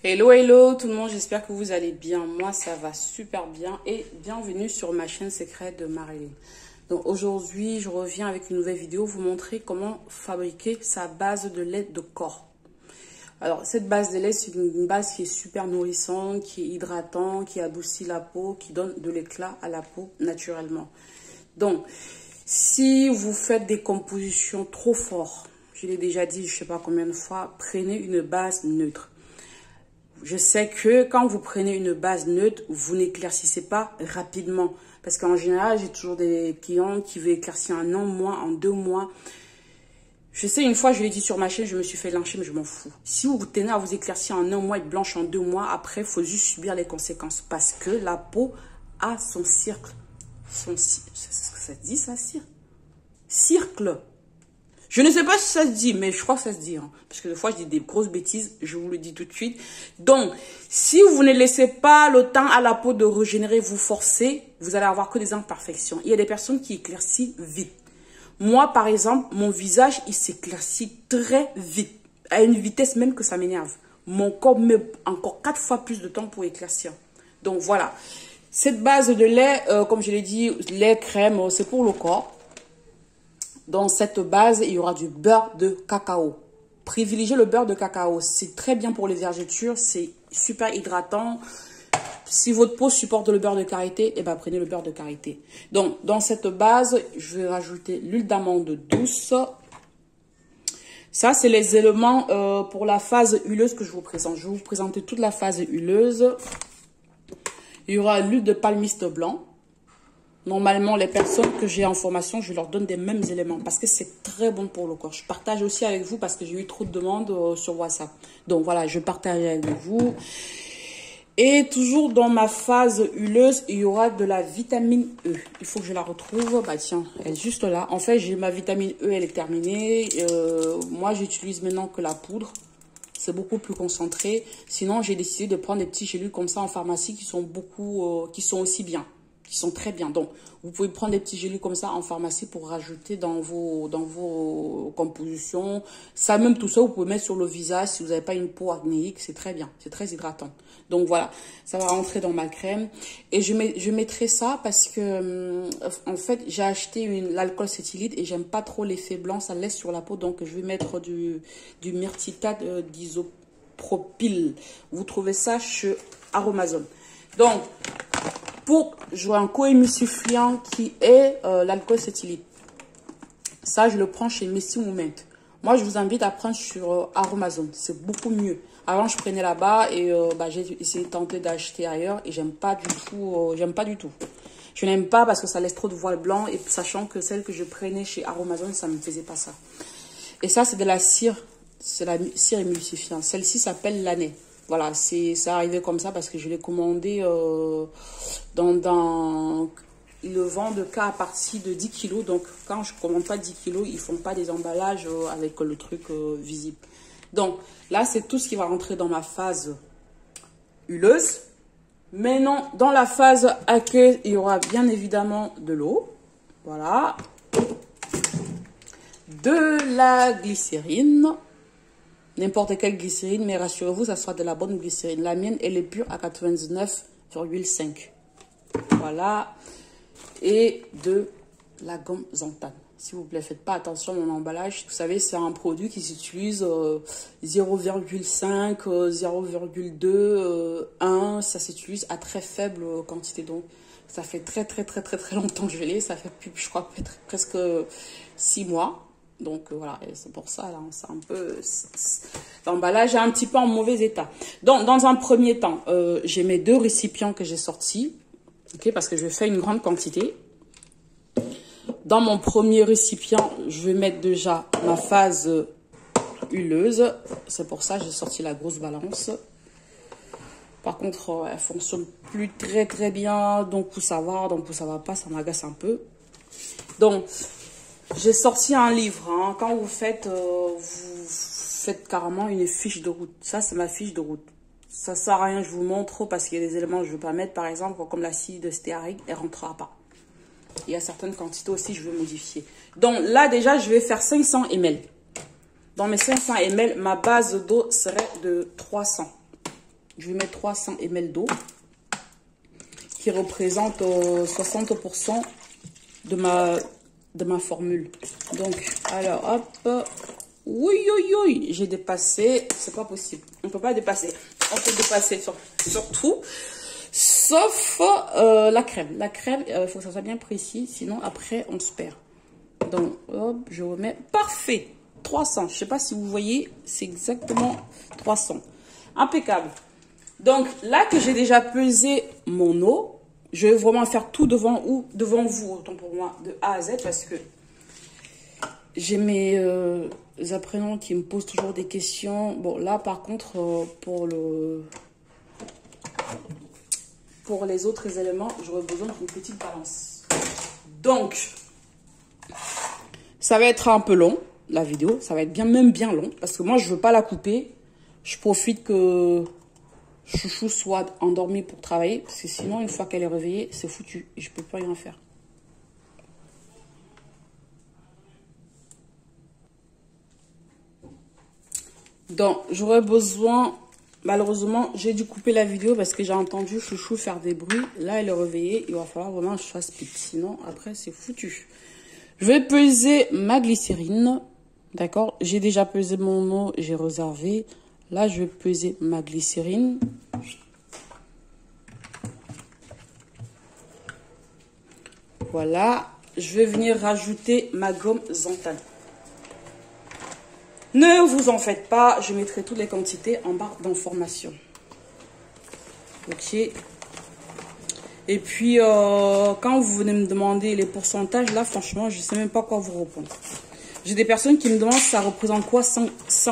Hello, hello tout le monde, j'espère que vous allez bien. Moi, ça va super bien et bienvenue sur ma chaîne secrète de Marilyn. Donc aujourd'hui, je reviens avec une nouvelle vidéo, vous montrer comment fabriquer sa base de lait de corps. Alors, cette base de lait, c'est une base qui est super nourrissante, qui est hydratant, qui adoucit la peau, qui donne de l'éclat à la peau naturellement. Donc, si vous faites des compositions trop fortes, je l'ai déjà dit, je ne sais pas combien de fois, prenez une base neutre. Je sais que quand vous prenez une base neutre, vous n'éclaircissez pas rapidement. Parce qu'en général, j'ai toujours des clients qui veulent éclaircir en un mois, en 2 mois. Je sais, une fois, je l'ai dit sur ma chaîne, je me suis fait lyncher, mais je m'en fous. Si vous tenez à vous éclaircir en 1 mois, être blanche en 2 mois, après, il faut juste subir les conséquences. Parce que la peau a son cercle. C'est ce que ça se dit, ça, cercle. Je ne sais pas si ça se dit, mais je crois que ça se dit. Hein, parce que des fois, je dis des grosses bêtises. Je vous le dis tout de suite. Donc, si vous ne laissez pas le temps à la peau de régénérer, vous forcez, vous allez avoir que des imperfections. Il y a des personnes qui éclaircissent vite. Moi, par exemple, mon visage, il s'éclaircit très vite. À une vitesse même que ça m'énerve. Mon corps met encore 4 fois plus de temps pour éclaircir. Donc, voilà. Cette base de lait, comme je l'ai dit, lait, crème, c'est pour le corps. Dans cette base, il y aura du beurre de cacao. Privilégiez le beurre de cacao. C'est très bien pour les vergetures. C'est super hydratant. Si votre peau supporte le beurre de karité, eh ben, prenez le beurre de karité. Donc, dans cette base, je vais rajouter l'huile d'amande douce. Ça, c'est les éléments pour la phase huileuse que je vous présente. Je vais vous présenter toute la phase huileuse. Il y aura l'huile de palmiste blanc. Normalement, les personnes que j'ai en formation, je leur donne des mêmes éléments parce que c'est très bon pour le corps. Je partage aussi avec vous parce que j'ai eu trop de demandes sur WhatsApp. Donc voilà, je partage avec vous. Et toujours dans ma phase huileuse, il y aura de la vitamine E. Il faut que je la retrouve. Bah tiens, elle est juste là. En fait, j'ai ma vitamine E, elle est terminée. Moi, j'utilise maintenant que la poudre. C'est beaucoup plus concentré. Sinon, j'ai décidé de prendre des petits gélules comme ça en pharmacie qui sont qui sont aussi bien. Qui sont très bien. Donc, vous pouvez prendre des petits gélules comme ça en pharmacie pour rajouter dans vos compositions. Ça, même tout ça, vous pouvez mettre sur le visage si vous n'avez pas une peau acnéique. C'est très bien. C'est très hydratant. Donc, voilà. Ça va rentrer dans ma crème. Et je mettrai ça parce que, en fait, j'ai acheté l'alcool cétylite et j'aime pas trop l'effet blanc. Ça laisse sur la peau. Donc, je vais mettre du myrtitate d'isopropyl. Vous trouvez ça chez Aromazone. Donc, pour jouer un co-émulsifiant qui est l'alcool cétylite. Ça, je le prends chez Messy Moment. Moi, je vous invite à prendre sur Aromazone. C'est beaucoup mieux. Avant, je prenais là-bas et j'ai essayé de tenter d'acheter ailleurs et j'aime pas du tout. Je n'aime pas parce que ça laisse trop de voile blanc et sachant que celle que je prenais chez Aromazone, ça ne me faisait pas ça. Et ça, c'est de la cire. C'est la cire émulsifiante. Celle-ci s'appelle l'année. Voilà, c'est arrivé comme ça parce que je l'ai commandé ils le vendent qu'à partir de 10 kilos. Donc, quand je ne commande pas 10 kilos, ils ne font pas des emballages avec le truc visible. Donc, là, c'est tout ce qui va rentrer dans ma phase huileuse. Maintenant, dans la phase aqueuse, il y aura bien évidemment de l'eau. Voilà. De la glycérine. N'importe quelle glycérine, mais rassurez-vous, ça sera de la bonne glycérine. La mienne, elle est pure à 99,5. Voilà. Et de la gomme xanthane. S'il vous plaît, faites pas attention à mon emballage. Vous savez, c'est un produit qui s'utilise 0,5, 0,2, 1. Ça s'utilise à très faible quantité. Donc, ça fait très longtemps que je l'ai. Ça fait, je crois, presque 6 mois. Donc voilà, c'est pour ça, là, c'est un peu... L'emballage est un petit peu en mauvais état. Donc, dans un premier temps, j'ai mes 2 récipients que j'ai sortis. Okay, parce que je vais faire une grande quantité. Dans mon premier récipient, je vais mettre déjà ma phase huileuse. C'est pour ça que j'ai sorti la grosse balance. Par contre, elle fonctionne plus très bien. Donc, pour savoir, pour ça va pas, ça m'agace un peu. Donc... J'ai sorti un livre. Hein. Quand vous faites carrément une fiche de route. Ça, c'est ma fiche de route. Ça sert à rien, je vous montre parce qu'il y a des éléments que je ne veux pas mettre. Par exemple, comme l'acide stéarique, elle ne rentrera pas. Il y a certaines quantités aussi, je vais modifier. Donc là, déjà, je vais faire 500 ml. Dans mes 500 ml, ma base d'eau serait de 300. Je vais mettre 300 ml d'eau qui représente 60% de ma formule. Donc, alors, hop. Oui, oui, oui, j'ai dépassé. C'est pas possible. On peut pas dépasser. On peut dépasser surtout. Sauf la crème. La crème, il faut que ça soit bien précis. Sinon, après, on se perd. Donc, hop, je remets. Parfait. 300. Je sais pas si vous voyez. C'est exactement 300. Impeccable. Donc, là que j'ai déjà pesé mon eau, je vais vraiment faire tout devant vous, autant pour moi, de A à Z, parce que j'ai mes apprenants qui me posent toujours des questions. Bon, là, par contre, pour les autres éléments, j'aurais besoin d'une petite balance. Donc, ça va être un peu long, la vidéo. Ça va être même bien long, parce que moi, je veux pas la couper. Je profite que Chouchou soit endormi pour travailler, parce que sinon, une fois qu'elle est réveillée, c'est foutu. Et je peux plus rien faire. Donc, j'aurais besoin... Malheureusement, j'ai dû couper la vidéo parce que j'ai entendu Chouchou faire des bruits. Là, elle est réveillée. Il va falloir vraiment que je fasse vite. Sinon, après, c'est foutu. Je vais peser ma glycérine. D'accord? J'ai déjà pesé mon eau. J'ai réservé. Là, je vais peser ma glycérine. Voilà. Je vais venir rajouter ma gomme Zantan. Ne vous en faites pas, je mettrai toutes les quantités en barre d'information. Ok. Et puis, quand vous venez me demander les pourcentages, là, franchement, je ne sais même pas quoi vous répondre. J'ai des personnes qui me demandent ça représente quoi 5%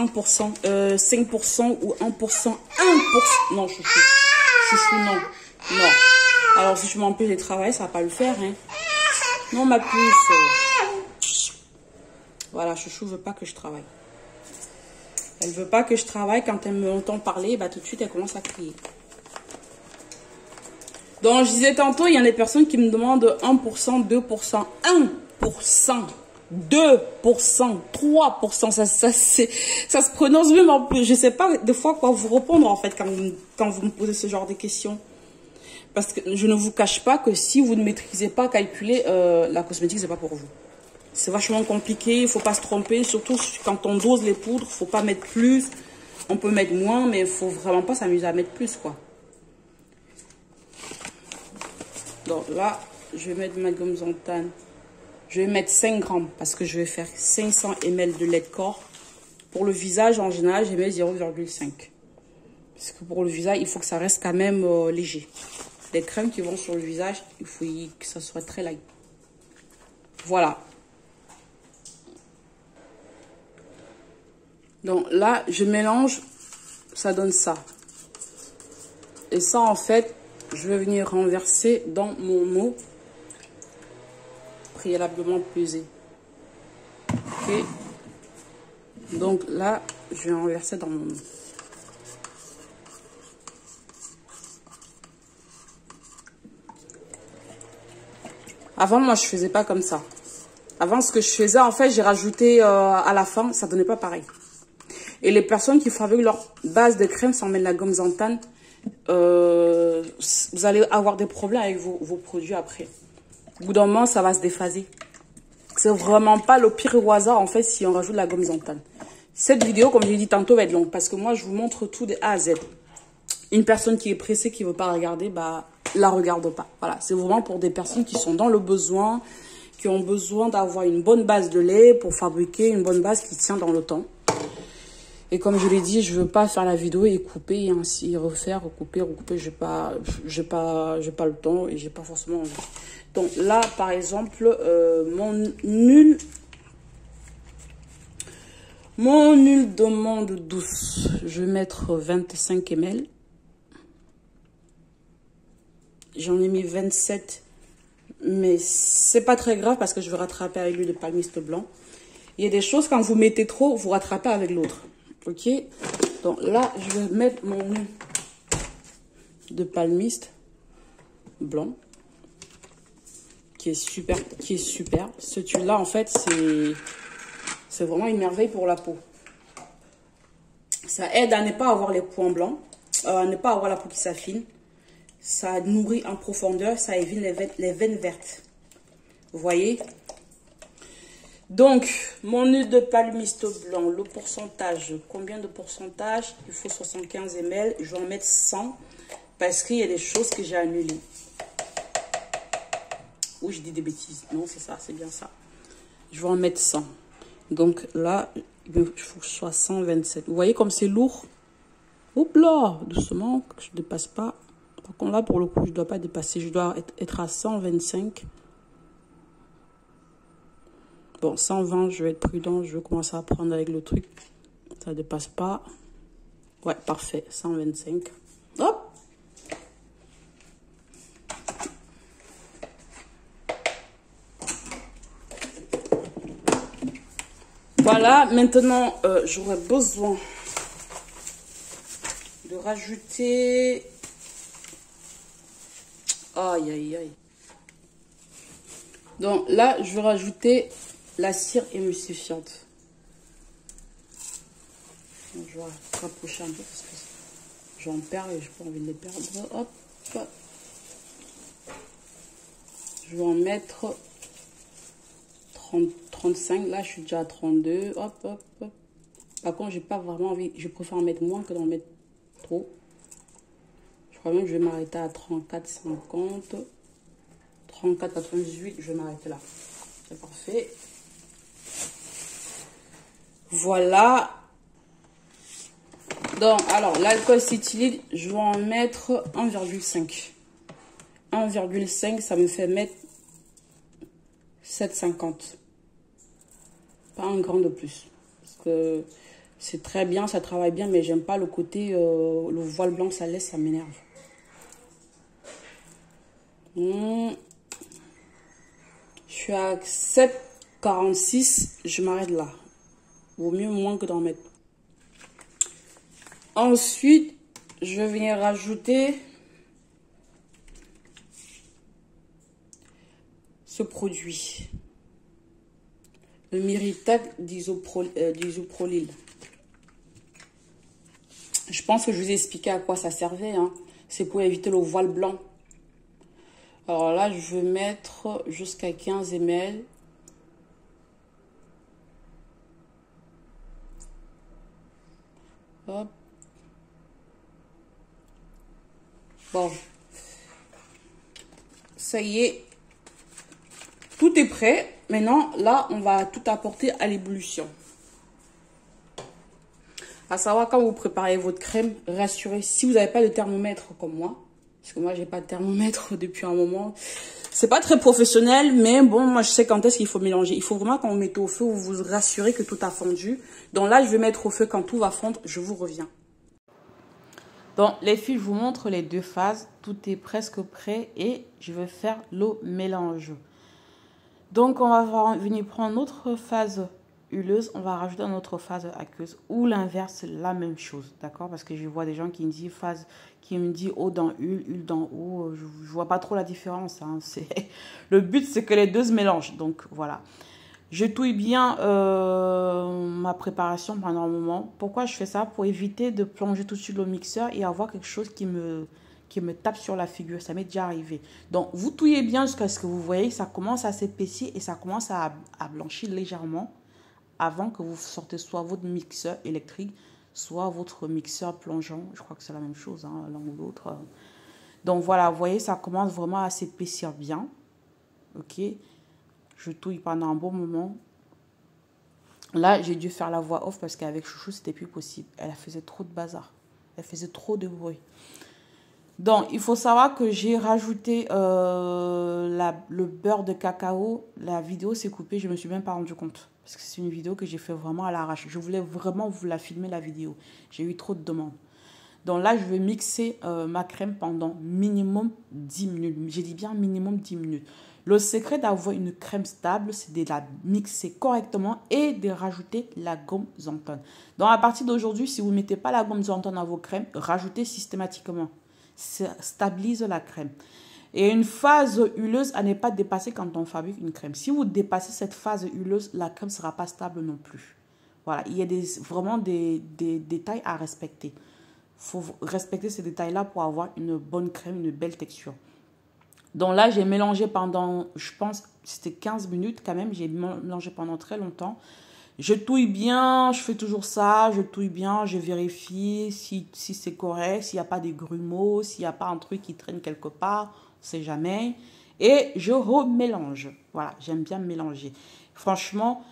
ou 1%. 1%. Non, chouchou. Chouchou, non. Non. Alors, si je m'empêche de travailler, ça ne va pas le faire. Hein. Non, ma puce. Voilà, chouchou ne veut pas que je travaille. Elle veut pas que je travaille. Quand elle me entend parler, bah, tout de suite, elle commence à crier. Donc, je disais tantôt, il y a des personnes qui me demandent 1%, 2%, 1%, 2%, 3%. Ça se prononce même un peu. Je sais pas des fois quoi vous répondre, en fait, quand vous me posez ce genre de questions. Parce que je ne vous cache pas que si vous ne maîtrisez pas calculer, la cosmétique, c'est pas pour vous. C'est vachement compliqué, il ne faut pas se tromper, surtout quand on dose les poudres, il ne faut pas mettre plus. On peut mettre moins, mais il ne faut vraiment pas s'amuser à mettre plus, quoi. Donc là, je vais mettre ma gomme Zantan. Je vais mettre 5 grammes parce que je vais faire 500 ml de lait de corps. Pour le visage, en général, je mets 0,5. Parce que pour le visage, il faut que ça reste quand même léger. Les crèmes qui vont sur le visage, il faut que ça soit très light. Voilà. Donc là, je mélange, ça donne ça. Et ça, en fait, je vais venir renverser dans mon eau préalablement pesée. Ok. Donc là, je vais renverser dans mon eau. Avant, moi, je faisais pas comme ça. Avant, ce que je faisais, en fait, j'ai rajouté à la fin, ça donnait pas pareil. Et les personnes qui fabriquent leur base de crème sans mettre la gomme Zantan, vous allez avoir des problèmes avec vos produits après. Au bout d'un moment, ça va se déphaser. C'est vraiment pas le pire au hasard, en fait, si on rajoute la gomme Zantan. Cette vidéo, comme je l'ai dit tantôt, va être longue parce que moi, je vous montre tout de A à Z. Une personne qui est pressée, qui ne veut pas regarder, bah, la regarde pas. Voilà, c'est vraiment pour des personnes qui sont dans le besoin, qui ont besoin d'avoir une bonne base de lait pour fabriquer une bonne base qui tient dans le temps. Et comme je l'ai dit, je veux pas faire la vidéo et couper et ainsi refaire, recouper. J'ai pas le temps et j'ai pas forcément envie. Donc là, par exemple, mon huile d'amande douce, je vais mettre 25 ml. J'en ai mis 27, mais c'est pas très grave parce que je vais rattraper avec l'huile de palmiste blanc. Il y a des choses, quand vous mettez trop, vous rattrapez avec l'autre. Ok, donc là, je vais mettre mon huile de palmiste blanc, qui est super. Cette huile-là, en fait, c'est vraiment une merveille pour la peau. Ça aide à ne pas avoir les points blancs. ne pas avoir la peau qui s'affine. Ça nourrit en profondeur, ça évite les veines vertes. Vous voyez? Donc, mon huile de palmiste blanc, le pourcentage, combien de pourcentage? Il faut 75 ml, je vais en mettre 100 parce qu'il y a des choses que j'ai annulées. Ou je dis des bêtises. Non, c'est ça, c'est bien ça. Je vais en mettre 100. Donc là, il faut que je sois 127. Vous voyez comme c'est lourd? Hop là, doucement, que je ne dépasse pas. Par contre, là, pour le coup, je ne dois pas dépasser. Je dois être à 125. Bon, 120, je vais être prudent. Je vais commencer à prendre avec le truc. Ça ne dépasse pas. Ouais, parfait. 125. Hop! Voilà, maintenant, j'aurais besoin de rajouter... Aïe, aïe, aïe. Donc là, je vais rajouter la cire émulsifiante. Donc, je vais rapprocher un peu parce que j'en perds et je n'ai pas envie de les perdre. Hop. Je vais en mettre 30, 35. Là, je suis déjà à 32. Hop, hop, hop. Par contre, j'ai pas vraiment envie. Je préfère en mettre moins que d'en mettre trop. Je crois même que je vais m'arrêter à 34, 50. 34, 98. Je vais m'arrêter là. C'est parfait. Voilà. Donc, alors, l'alcool cétylide, je vais en mettre 1,5. 1,5, ça me fait mettre 7,50. Pas un grain de plus. Parce que c'est très bien, ça travaille bien, mais j'aime pas le côté, le voile blanc, ça laisse, ça m'énerve. Je suis à 7,46, je m'arrête là. Vaut mieux moins que d'en mettre. Ensuite, je viens rajouter ce produit. Le Myritac d'Isoprolil. Je pense que je vous ai expliqué à quoi ça servait. Hein. C'est pour éviter le voile blanc. Alors là, je vais mettre jusqu'à 15 ml. Hop. Bon. Ça y est. Tout est prêt. Maintenant, là, on va tout apporter à l'ébullition. À savoir, quand vous préparez votre crème, rassurez, si vous n'avez pas de thermomètre comme moi, parce que moi, j'ai pas de thermomètre depuis un moment. C'est pas très professionnel, mais bon, moi, je sais quand est-ce qu'il faut mélanger. Il faut vraiment, quand vous mettez au feu, vous vous rassurez que tout a fondu. Donc là, je vais mettre au feu quand tout va fondre. Je vous reviens. Donc, les filles, je vous montre les deux phases. Tout est presque prêt et je vais faire le mélange. Donc, on va venir prendre notre phase huileuse. On va rajouter notre phase aqueuse ou l'inverse, c'est la même chose. D'accord? Parce que je vois des gens qui me disent phase, qui me disent eau dans huile, huile dans eau. Je ne vois pas trop la différence. Hein. Le but, c'est que les deux se mélangent. Donc, voilà. Je touille bien ma préparation pendant un moment. Pourquoi je fais ça? Pour éviter de plonger tout de suite le mixeur et avoir quelque chose qui me tape sur la figure. Ça m'est déjà arrivé. Donc, vous touillez bien jusqu'à ce que vous voyez que ça commence à s'épaissir et ça commence à blanchir légèrement avant que vous sortez soit votre mixeur électrique, soit votre mixeur plongeant. Je crois que c'est la même chose, hein, l'un ou l'autre. Donc, voilà, vous voyez, ça commence vraiment à s'épaissir bien. OK? Je touille pendant un bon moment. Là, j'ai dû faire la voix off parce qu'avec Chouchou, c'était plus possible. Elle faisait trop de bazar. Elle faisait trop de bruit. Donc, il faut savoir que j'ai rajouté le beurre de cacao. La vidéo s'est coupée, je ne me suis même pas rendu compte. Parce que c'est une vidéo que j'ai fait vraiment à l'arrache. Je voulais vraiment vous la filmer, la vidéo. J'ai eu trop de demandes. Donc là, je vais mixer ma crème pendant minimum 10 minutes. J'ai dit bien minimum 10 minutes. Le secret d'avoir une crème stable, c'est de la mixer correctement et de rajouter la gomme xanthone. Donc à partir d'aujourd'hui, si vous ne mettez pas la gomme xanthone dans vos crèmes, rajoutez systématiquement. Ça stabilise la crème. Et une phase huileuse à ne pas dépasser quand on fabrique une crème. Si vous dépassez cette phase huileuse, la crème ne sera pas stable non plus. Voilà, il y a vraiment des détails à respecter. faut respecter ces détails-là pour avoir une bonne crème, une belle texture. Donc là, j'ai mélangé pendant, je pense, c'était 15 minutes quand même. J'ai mélangé pendant très longtemps. Je touille bien, je fais toujours ça. Je touille bien, je vérifie si c'est correct, s'il n'y a pas des grumeaux, s'il n'y a pas un truc qui traîne quelque part, on ne sait jamais. Et je remélange. Voilà, j'aime bien mélanger. Franchement,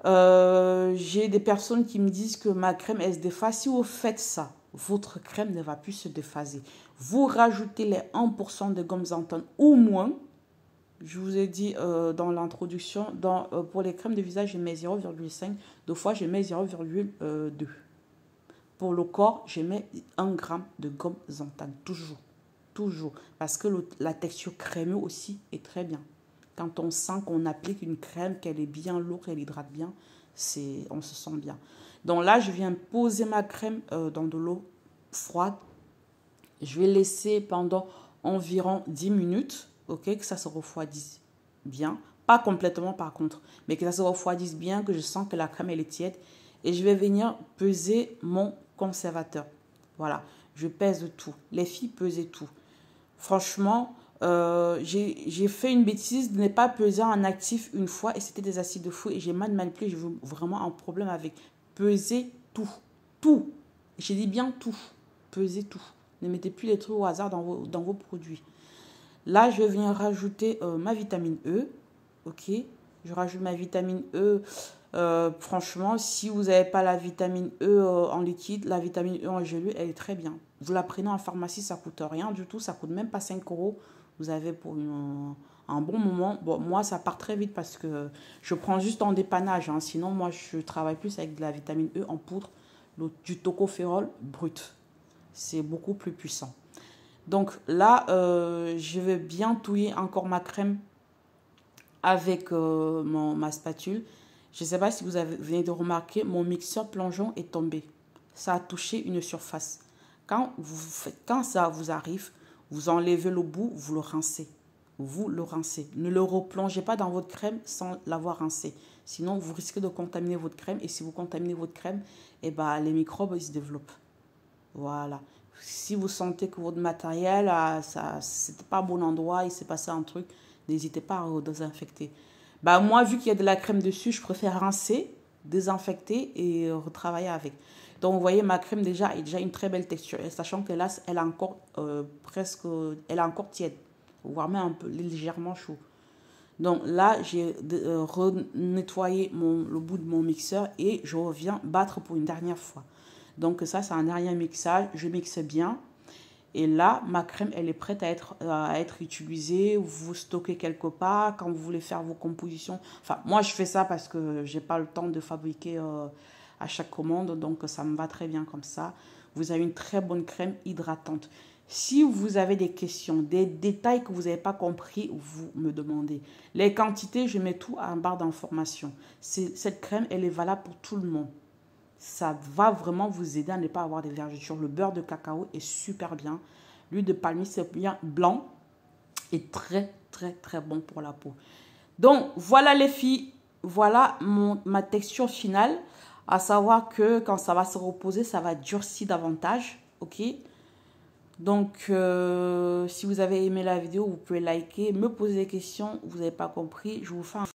j'ai des personnes qui me disent que ma crème, elle se déphase. Si vous faites ça, votre crème ne va plus se déphaser. Vous rajoutez les 1% de gomme xanthone ou moins. Je vous ai dit dans l'introduction, pour les crèmes de visage, je mets 0,5. Deux fois, je mets 0,2. Pour le corps, je mets 1 g de gomme xanthone. Toujours. Toujours. Parce que la texture crémeuse aussi est très bien. Quand on sent qu'on applique une crème, qu'elle est bien lourde, qu'elle hydrate bien, on se sent bien. Donc là, je viens poser ma crème dans de l'eau froide. Je vais laisser pendant environ 10 minutes, ok, que ça se refroidisse bien. Pas complètement par contre, mais que ça se refroidisse bien, que je sens que la crème elle est tiède. Et je vais venir peser mon conservateur. Voilà, je pèse tout. Les filles, pesez tout. Franchement, j'ai fait une bêtise de ne pas peser en actif une fois et c'était des acides de fou et j'ai mal manipulé. J'ai vraiment un problème avec peser tout. Tout. J'ai dit bien tout. Pesez tout. Ne mettez plus les trucs au hasard dans vos produits. Là, je viens rajouter ma vitamine E. Ok. Je rajoute ma vitamine E. Franchement, si vous n'avez pas la vitamine E en liquide, la vitamine E en gelée, elle est très bien. Vous la prenez en pharmacie, ça ne coûte rien du tout. Ça ne coûte même pas 5 €. Vous avez pour un bon moment. Bon, moi, ça part très vite parce que je prends juste en dépannage. Hein. Sinon, moi, je travaille plus avec de la vitamine E en poudre, du tocopherol brut. C'est beaucoup plus puissant. Donc là, je vais bien touiller encore ma crème avec ma spatule. Je ne sais pas si vous venez de remarquer, mon mixeur plongeon est tombé. Ça a touché une surface. Quand ça vous arrive, vous enlevez le bout, vous le rincez. Vous le rincez. Ne le replongez pas dans votre crème sans l'avoir rincé. Sinon, vous risquez de contaminer votre crème. Et si vous contaminez votre crème, eh ben, les microbes ils se développent. Voilà. Si vous sentez que votre matériel, c'était pas bon endroit, il s'est passé un truc, n'hésitez pas à désinfecter. Bah, moi, vu qu'il y a de la crème dessus, je préfère rincer, désinfecter et retravailler avec. Donc, vous voyez, ma crème déjà est déjà une très belle texture. Et sachant que là, elle est encore elle est encore tiède, voire même un peu légèrement chaud. Donc là, j'ai nettoyé le bout de mon mixeur et je reviens battre pour une dernière fois. Donc ça, c'est un dernier mixage. Je mixe bien. Et là, ma crème, elle est prête à être utilisée. Vous stockez quelque part quand vous voulez faire vos compositions. Enfin, moi, je fais ça parce que je n'ai pas le temps de fabriquer à chaque commande. Donc, ça me va très bien comme ça. Vous avez une très bonne crème hydratante. Si vous avez des questions, des détails que vous n'avez pas compris, vous me demandez. Les quantités, je mets tout en barre d'information. Cette crème, elle est valable pour tout le monde. Ça va vraiment vous aider à ne pas avoir des vergetures. Le beurre de cacao est super bien. L'huile de palmier, c'est bien blanc et très, très, très bon pour la peau. Donc, voilà les filles. Voilà ma texture finale. À savoir que quand ça va se reposer, ça va durcir davantage. Ok? Donc, si vous avez aimé la vidéo, vous pouvez liker, me poser des questions. Vous n'avez pas compris, je vous fais un